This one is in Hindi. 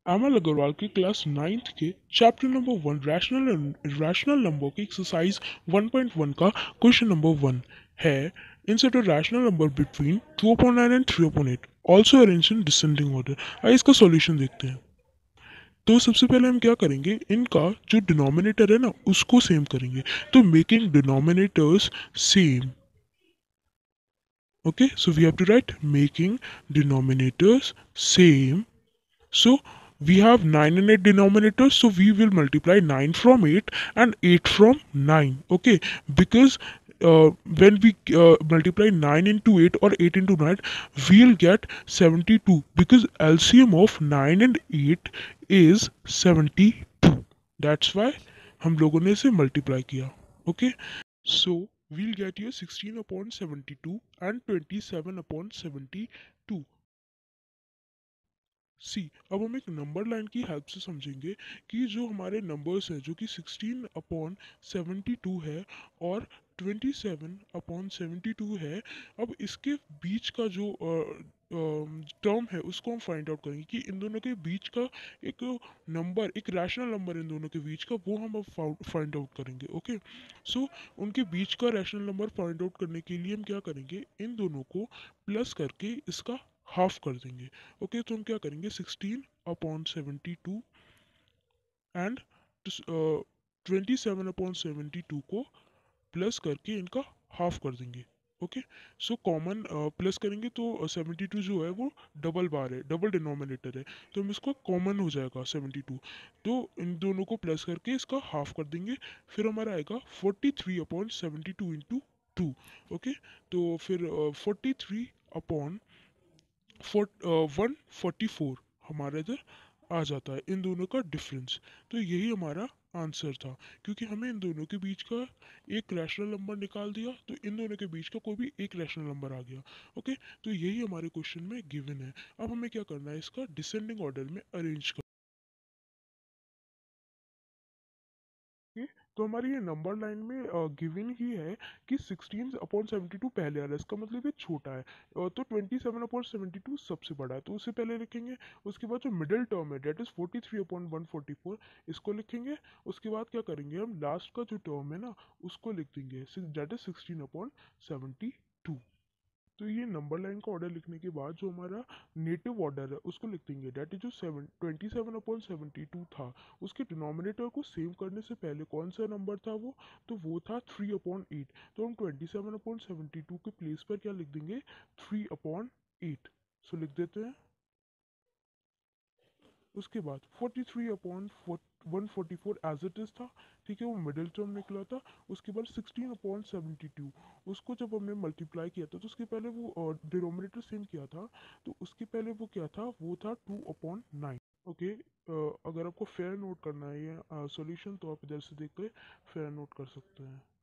एमएल अग्रवाल की क्लास 9th के चैप्टर नंबर 1 रैशनल नंबर की एक्सरसाइज 1.1 का क्वेश्चन नंबर 1 है। Insert a rational number between 2/9 and 3/8 also arrange in descending order. आइए इसका सॉल्यूशन देखते हैं। तो सबसे पहले हम क्या करेंगे, इनका जो डिनोमिनेटर है ना उसको सेम करेंगे। तो making denominators same, okay, so we have to write making denominators same. So we have 9 and 8 denominators, so we will multiply 9 from 8 and 8 from 9, okay, because when we multiply 9 into 8 or 8 into 9, we'll get 72 because LCM of 9 and 8 is 72. That's why हम लोगों ने इसे multiply किया, okay. So we'll get here 16 upon 72 and 27 upon 72. सी, अब हम एक नंबर लाइन की हेल्प से समझेंगे कि जो हमारे नंबर्स हैं जो कि 16 अपॉन 72 है और 27 अपॉन 72 है, अब इसके बीच का जो टर्म है उसको हम फाइंड आउट करेंगे कि इन दोनों के बीच का एक नंबर, एक रैशनल नंबर इन दोनों के बीच का, वो हम अब फाइंड आउट करेंगे, ओके। सो उनके बीच का रैशनल नंबर फाइंड आउट करने के लिए हम क्या करेंगे, इन दोनों को प्लस करके इसका हाफ कर देंगे, ओके। तो हम क्या करेंगे, 16/72 एंड 27/72 को प्लस करके इनका हाफ कर देंगे, ओके। सो कॉमन प्लस करेंगे तो 72 जो है वो डबल बार है, डबल डिनोमिनेटर है, तो हम इसको कॉमन हो जाएगा 72। तो इन दोनों को प्लस करके इसका हाफ कर देंगे, फिर हमारा आएगा 43/72 इंटू 2, ओके। तो फिर 43 अपॉन 144 हमारा इधर आ जाता है, इन दोनों का डिफरेंस। तो यही हमारा आंसर था, क्योंकि हमें इन दोनों के बीच का एक रैशनल नंबर निकाल दिया, तो इन दोनों के बीच का कोई भी एक रैशनल नंबर आ गया, ओके। तो यही हमारे क्वेश्चन में गिवन है। अब हमें क्या करना है, इसका डिसेंडिंग ऑर्डर में अरेंज करना है। तो हमारी ये नंबर लाइन में गिवन ही है कि 16/72 पहले आ रहा है, इसका मतलब ये छोटा है। तो 27/72 सबसे बड़ा है, तो उसे पहले लिखेंगे। उसके बाद जो मिडिल टर्म है डेट इज 43/144, इसको लिखेंगे। उसके बाद क्या करेंगे, हम लास्ट का जो टर्म है ना उसको लिख देंगे, डेट इज 16/72। तो ये नंबर लाइन का ऑर्डर लिखने के बाद जो हमारा नेटिव ऑर्डर है उसको लिख देंगे, डेट इज जो 27/72 था, उसके डिनोमिनेटर को सेव करने से पहले कौन सा नंबर था वो, तो वो था 3/8। तो हम 27/72 के प्लेस पर क्या लिख देंगे, 3/8। सो लिख देते हैं। उसके बाद 43/144 एज इट इज था, ठीक है, वो मिडिल टर्म निकला था। उसके बाद 16/72, उसको जब हमने मल्टीप्लाई किया था तो उसके पहले वो डिनोमिनेटर सेम किया था, तो उसके पहले वो क्या था, वो था 2/9, ओके। अगर आपको फेयर नोट करना है ये सॉल्यूशन, तो आप इधर से देख के फेयर नोट कर सकते हैं।